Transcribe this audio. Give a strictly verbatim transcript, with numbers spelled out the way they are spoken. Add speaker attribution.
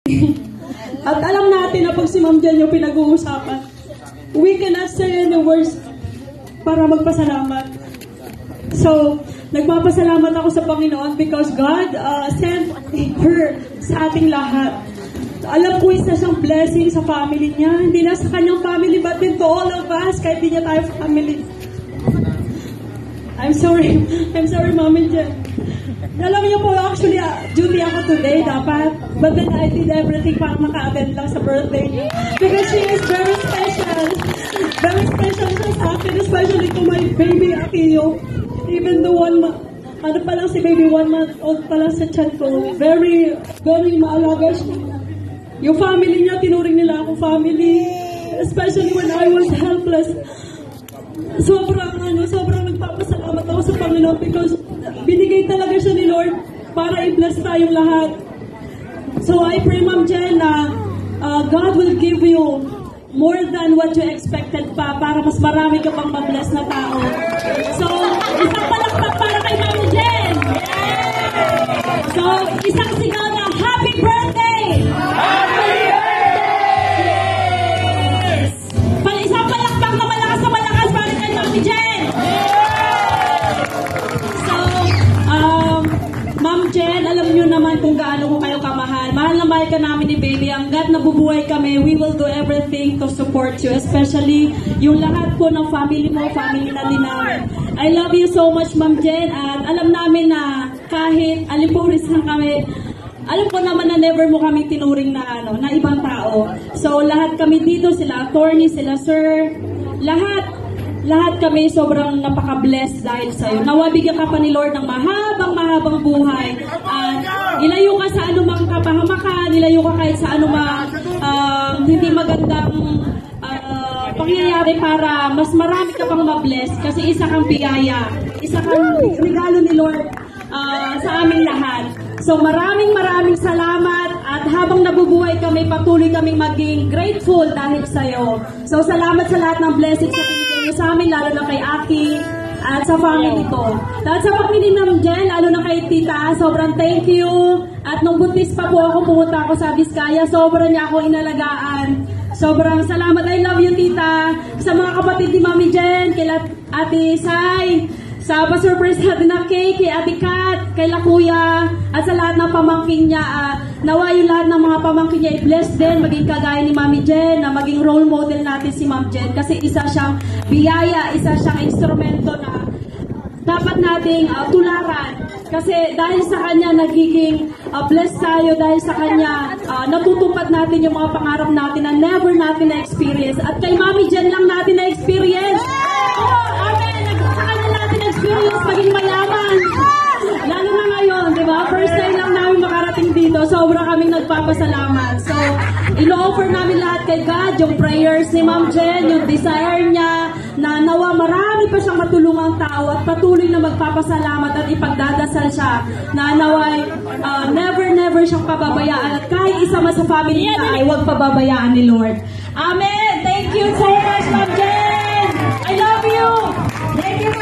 Speaker 1: At alam natin na pag si Ma'am Jen yung pinag-uusapan, we cannot say any words para magpasalamat. So, nagpapasalamat ako sa Panginoon because God uh, sent her sa ating lahat. Alam ko isa siyang blessing sa family niya. Hindi na sa kanyang family, but din to all of us, kahit di niya tayo family. I'm sorry. I'm sorry, Mami Jen. Alam niyo po, actually, uh, duty ako today, dapat. But then I did everything para maka-attend lang sa birthday niya. Because she is very special. Very special siya sa akin, especially to my baby, Akio. Even the one, ano pa lang si baby, one month old pa lang sa chat ko. Very, very maalaga siya. Yung family niya, tinuring nila ako family. Especially when I was helpless. Sobrang, ano, sobrang nagpapasalamat ako sa Panginoon because binigay talaga siya ni Lord para i-bless tayong lahat. So I pray, Ma'am Jen, na uh, God will give you more than what you expected pa para mas marami ka pang ma-bless na tao. So, isang palakpak para kay Ma'am Jen! So, isang sigaw na happy birthday! Happy birthday! Pag isang palakpak na malakas na malakas para kay Ma'am Jen! So, um, Ma'am Jen, alam niyo naman kung gaano ko kayo kamahal. Mahal na mahal ka namin ni baby. Hanggat nabubuhay kami, we will do everything to support you. Especially yung lahat po ng family mo, family na din namin. I love you so much, Ma'am Jen. At alam namin na kahit alipuris lang kami, alam ko naman na never mo kami tinuring na, ano, na ibang tao. So, lahat kami dito, sila attorney, sila sir, lahat, lahat kami sobrang napaka-blessed dahil sa'yo. Nawabigyan ka pa ni Lord ng mahabang-mahabang buhay. At ilayo ka sa anumang kapahamakan, ilayo ka kahit sa anumang uh, hindi magandang uh, pangyayari para mas marami ka pang ma-bless kasi isa kang biyaya, isa kang regalo ni Lord uh, sa aming lahat. So maraming maraming salamat at habang nabubuhay kami, patuloy kaming maging grateful dahil sa'yo. So salamat sa lahat ng blessings na binigay niyo sa amin, lalo na kay Aki at sa family ko. At sa family ng Jen, lalo na kay Tita, sobrang thank you. At nung buntis pa po ako, pumunta ako sa Vizcaya, sobrang niya ako inalagaan. Sobrang salamat. I love you, Tita. Sa mga kapatid ni Mami Jen, kay Ate Sai, sa pa-surprise natin na cake, kay Ate Kat, kay La Kuya, at sa lahat ng pamangkin niya. Uh, nawa yung lahat ng mga pamangkin niya i-bless din, maging kagaya ni Mami Jen, na maging role model natin si Ma'am Jen. Kasi isa siyang biyaya, isa siyang instrumento na dapat nating uh, tularan. Kasi dahil sa kanya nagiging uh, blessed tayo, dahil sa kanya uh, natutupad natin yung mga pangarap natin na never natin na-experience. At kay Mami Jen lang natin na-experience. Oh, amen! Sa kanya natin na-experience maging mayaman. Lalo na ngayon, di ba? First time lang namin makarating dito. Sobra kaming nagpapasalamat. So, ino-offer namin lahat kay God, yung prayers ni Ma'am Jen, yung desire niya, na nawa marami pa siyang matulungang tao at patuloy na magpapasalamat at ipagdadasal siya na naway uh, never, never siyang pababayaan at kahit isa man sa family niya ay huwag pababayaan ni Lord. Amen! Thank you so much, Ma'am Jen! I love you! Thank you